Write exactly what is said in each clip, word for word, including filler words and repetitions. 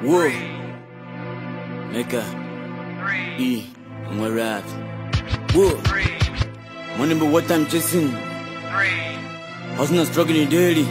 Whoa. Nigga. E. I'm a rap. Whoa. Money but what I'm chasing. Hustling and struggling daily.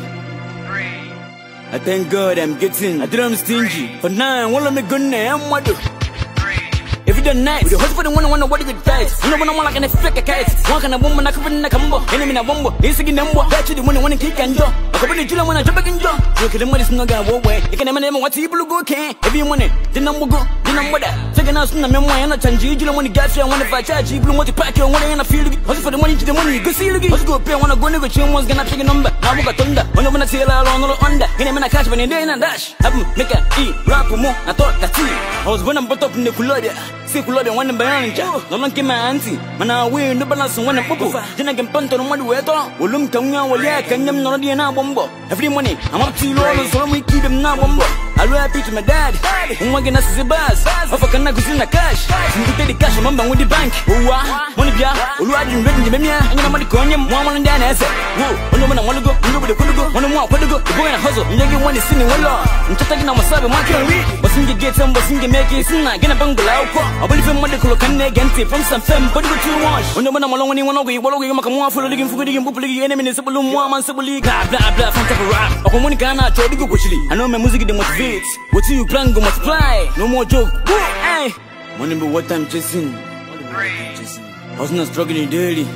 I thank God I'm getting. I didn't stingy. For nine, one of me good name. I'm what do. If you done nice, we hustle for the one wonder what you get tight. You know when I'm like an flick a kite. One kind of woman I could in a combo. Enemy in a bumbo. It's a number. Actually, when you want to kick and go. I could be the when I jump back and jump. Look at the money's no guy way. You can never what people go can. If you want it, the number go, the number that. Second house in the memoir and I change you. You don't want to get you. I want to fight charge. You don't want to pack your money and I feel it. Hustle for the money to the money. Go see it. Let's go pay. I want to go negotiate. One's gonna pick a number. Now we got thunder. When I'm gonna sail around all under. In a minute, catch when you're in a dash. Have make a E. Rap more. I thought that's it. I was when I'm put up in the Culodia. See Culodia one. Bayanja, no one came my auntie. Man, I will no balance on one and popo. Then I can punt on one way at all. Wolum Tonga, will yak, and them not in a bombo. Every morning, I'm up to rollers, so we keep them now bombo. I rap it to my dad. I'm working as a buzz. Of a canac in the cash. You take the cash, remember with the bank. Oh, one of ya, who are you ready to me? And I'm money coin, one and then answer. Whoa, no one I want to go, nobody could go, one more, put to go, the boy and hustle. And you want to sing one law. I'm just taking on myself, and my career. But sing you get some, but sing you make it, sing I get a bungalow. I believe in what they call a connect from some femme, but you too much. When I'm alone, you want to go, what are you going to for the league for the game, public enemy, the balloon, one, Sabuli, blah, blah, blah, from top of rap. I want to go out, try to go quickly. I know my music, they motivate. What you plan, go multiply. No more joke. Hey, money, but what I'm chasing. Hustling and struggling daily.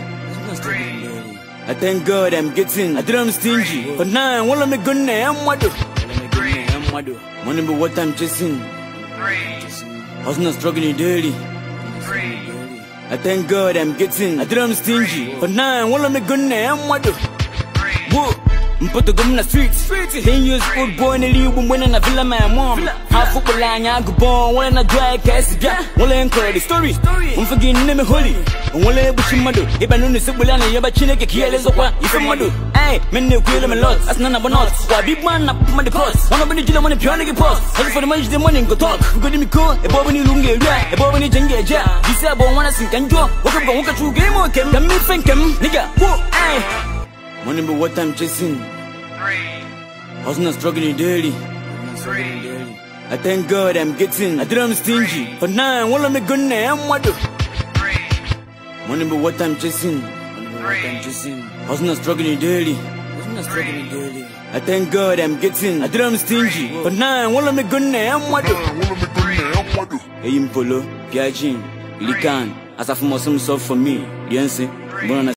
I thank God I'm getting. I didn't stingy. But now, one of me good name. What do? Money, but what I'm chasing. Hustling and struggling daily. I thank God I'm getting. I didn't stingy. But now, one of me good name. What do? Whoa. Put the gum in the streets. Ten years old boy in the league when I feel my mom. Half football line, I go born. When I drive, cast yeah. One encore the story. I'm forgetting me holy. One lay bush in madu. If I know the simple and you have a chineke careless of what if I'm madu. Hey, men you kill them a lot. That's none of a not. Why big man up on the cross? One of the gentlemen in Pionic post. As for the money, the money go talk. We got him cool. A bob in Lunga, a bob in Jenga. This is about one I think and go. Walk up and walk through game or can the meat think him. Nigga, whoa, hey. Money but what I'm chasing. Hustling and struggling daily. I thank God I'm getting. I didn't stingy. But now one of me good name. What do? Money but what I'm chasing. Hustling and struggling daily. I thank God I'm getting. I didn't stingy. But now one of me good name. What do? Hey, Impolo, Piagin, Likan. As I for some stuff for me. You see?